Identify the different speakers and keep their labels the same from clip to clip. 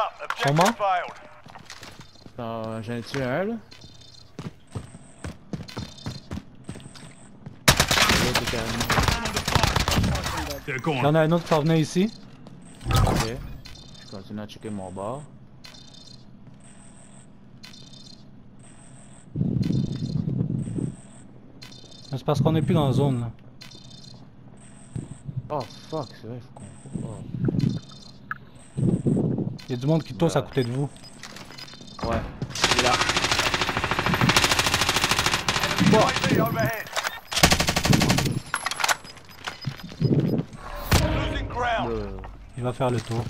Speaker 1: Comment?
Speaker 2: Objective failed.
Speaker 3: J'en ai tué un là. L'autre est carrément.
Speaker 1: Il y en a un autre qui s'en venait ici.
Speaker 3: Ok. Je continue à checker mon bord.
Speaker 1: C'est parce qu'on est plus dans la zone là.
Speaker 3: Oh fuck, c'est vrai, faut qu'on... Oh.
Speaker 1: Il y a du monde qui tousse à côté de vous.
Speaker 3: Ouais, il est là.
Speaker 2: UAV overhead. Losing ground.
Speaker 1: Il va faire le tour.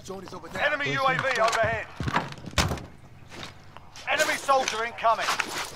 Speaker 2: Enemy UAV overhead. Enemy soldier incoming.